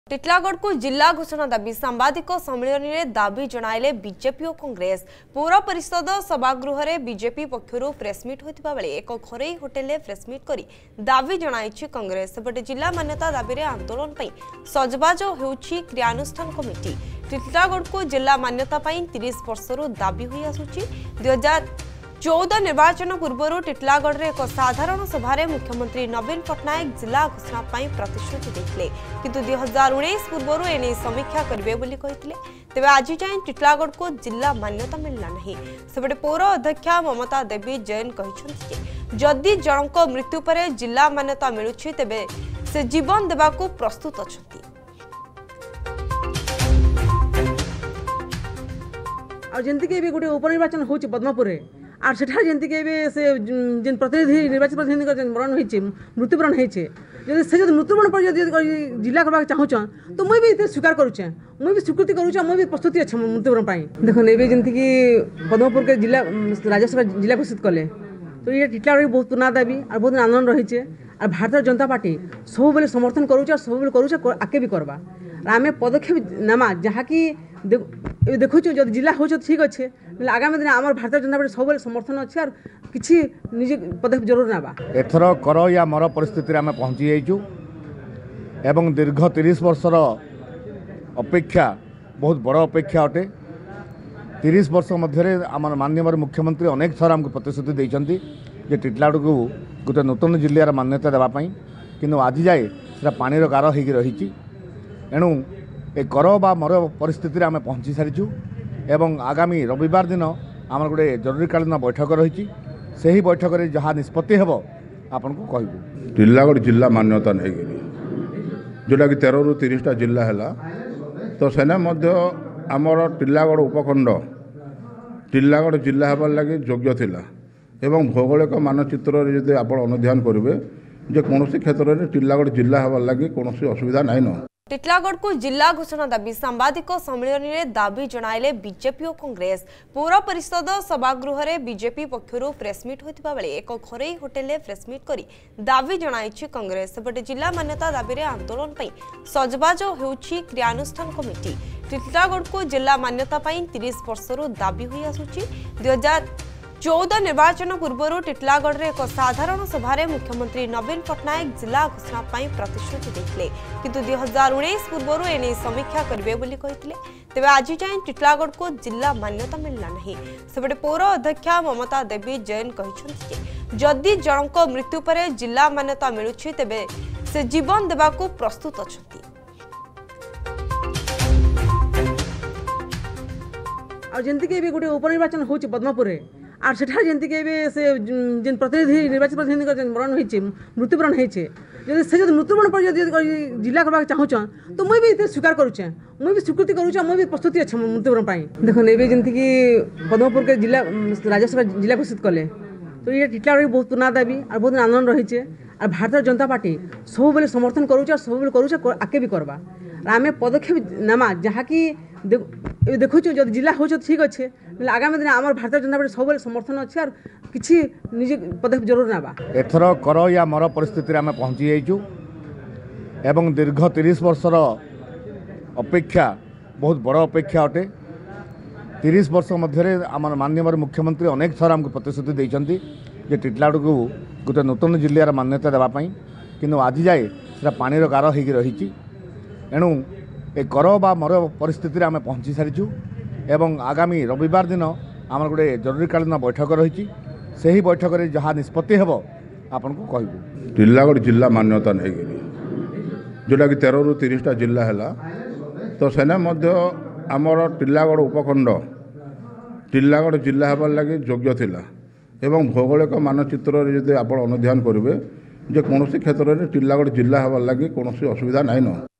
टिटलागढ़ को जिला घोषणा दाबी सांबादिक सम्मेलन में दाबी जणाइले बीजेपी और कांग्रेस। पौर परिषद सभागृह में बीजेपी पक्षर प्रेसमिट होता बेले एक घरोई होटेल प्रेसमिट कर दाबी जणाई कांग्रेस। सेपटे जिला मान्यता दाबी में आंदोलन सजबाज होउछि क्रियानुष्ठान कमिटी। टिटलागढ़ को जिला मान्यता 30 वर्षर दाबी हुई आसुछि। 2014 निर्वाचन पूर्व टिटलागढ़ में एक साधारण सभारे मुख्यमंत्री नवीन पट्टनायक जिला घोषणा प्रतिश्रुति देते किंतु 2019 पूर्व एने समीक्षा करेंगे बोली कहते। तेज आज जाए टिटलागढ़ को जिला मान्यता मिलला नहीं। सेपटे पौर अध्यक्षा ममता देवी जैन कहते जदि जनक मृत्यु पर जिला मान्यता मिलुछि तेबे से जीवन देवाकू प्रस्तुत अछंती। गोटे उपनिर्वाचन होची पद्मपुर आर सेठा जंती के से जिन प्रतिनिधि निर्वाचित प्रतिनिधि का मरण होइचे मृत्युवरण होइचे यदि से मृत्युवरण पर यदि जिला करबा चाहूछन तो मुई भी स्वीकार करूछे मुई भी स्वीकृति करूछे मुई भी प्रस्तुति अछि मृत्युवरण पाई। देखो नेबे जंती की पद्मपुर के जिला राज्यसभा जिला घोषित कले तो ये टिटलागढ़ बहुत पुराना दाबी और बहुत आनंद रही है। और भारतीय जनता पार्टी सब बेले समर्थन करूछे और सब बेले करूछे आके भी करबा आम पदक्षेप नेमा जहाँकि देखु जो जिला हो ठीक अच्छे आगामी दिन आम भारतीय जनता पार्टी सब समर्थन अच्छे और किसी निजे पदक्षेप जरूर नेबा। एथर कर या मर परिस्थिति आम पहुँची जाइचु एवं दीर्घ 30 वर्षर अपेक्षा बहुत बड़ अपेक्षा अटे। 30 वर्ष मध्य आम माननीय मुख्यमंत्री अनेक थर आमको प्रतिश्रुति देइछंती जे टिटलागढ़ को गोटे नूतन जिलार मान्यता देवाई किंतु आज जाए सेटा पानीर गार हो रही। एणु ए कर बा मर परिस्थिति आम पहुँची सारीचु एवं आगामी रविवार दिन आम गोटे जरूरीकालीन बैठक रही से ही बैठक में जहाँ निष्पत्ति हे आपन को कहबू। टिटलागढ़ जिला मान्यता नहीं जोटा कि 13 ରୁ 30टा जिला है तो सेने आमर टिटलागढ़ उपखंड टिटलागढ़ जिला हेबार लगे योग्य थिला एवं भौगोलिक मानचित्र जब आप अनुध्यान करेंगे जे कौन क्षेत्र में टिटलागढ़ जिला हेबार लगे कौन असुविधा नाइन। टिटलागढ़ को जिला घोषणा दाबी सांबादिक सम्मेलन में दाबी जणाइले बीजेपी और कांग्रेस। पौर परिषद सभागृह में बीजेपी पक्षर प्रेसमिट होता बेले एक घरोई होटेल प्रेसमिट कर दाबी जणाई कांग्रेस। सेपटे जिला मान्यता दाबी में आंदोलन सजबाज होउछि क्रियानुष्ठान कमिटी। टिटलागढ़ को जिला मान्यता 30 वर्षर दाबी हुई आसुछि। 2014 निर्वाचन पूर्व टिटलागढ़ में एक साधारण सभारे मुख्यमंत्री नवीन पट्टनायक जिला घोषणा प्रतिश्रुति देते किंतु 2019 पूर्व एने समीक्षा करेंगे बोली कहते। तेज आज जाए टिटलागढ़ को जिला मान्यता मिलला नहीं। सेपटे पौर अध्यक्षा ममता देवी जैन कहते जदि जनक मृत्यु पर जिला मान्यता मिलुछि तेबे से जीवन देवाकू प्रस्तुत अछंती। और जंती के गोटे उपनिर्वाचन होची पद्मपुर आर सेठा जंती के से जिन प्रतिनिधि निर्वाचित प्रतिनिधि का मरण होइचे मृत्युवरण होइचे यदि से मृत्युवरण पर यदि जिला करबा चाहूछन तो मुई भी स्वीकार करूछे मुई भी स्वीकृति करूछे मुई भी प्रस्तुति अछि मृत्युवरण पाई। देखो नेबे जंती की पद्मपुर के जिला राज्यसभा जिला घोषित कले तो ये टिटलागढ़ बहुत पुराना दाबी और बहुत आनंद रही है। और भारतीय जनता पार्टी सब बेले समर्थन करूछे और सब बेले करूछे आके भी करबा आम पदक्षेप नेमा जहाँकि देखु जो जिला हो ठीक अच्छे आगामी दिन आम भारतीय जनता पार्टी सब समर्थन अच्छे और किसी निजे पदक्षेप जरूर नेबा। एथर कर या मर परिस्थिति आम पहुँची जाइचु एवं दीर्घ 30 वर्षर अपेक्षा बहुत बड़ अपेक्षा अटे। 30 वर्ष मध्य आम माननीय मुख्यमंत्री अनेक थर आमको प्रतिश्रुति देइछंती जे टिटलागढ़ को गोटे नूतन जिलार मान्यता देवाई किंतु आज जाए सेटा पानीर गार हो रही। एणु ए कर बा मर परिस्थिति आम पहुँची सारीचु एवं आगामी रविवार दिन आम गोटे जरूरीकालीन बैठक रही से ही बैठक में जहाँ निष्पत्ति हे आपन को कहबू। टिटलागढ़ जिला मान्यता नहीं जोटा कि 13 ରୁ 30टा जिला है तो सेने आमर टिटलागढ़ उपखंड टिटलागढ़ जिला हेबार लगे योग्य थिला एवं भौगोलिक मानचित्र जब आप अनुध्यान करेंगे जे कौन क्षेत्र में टिटलागढ़ जिला हेबार लगे कौन असुविधा नाइन।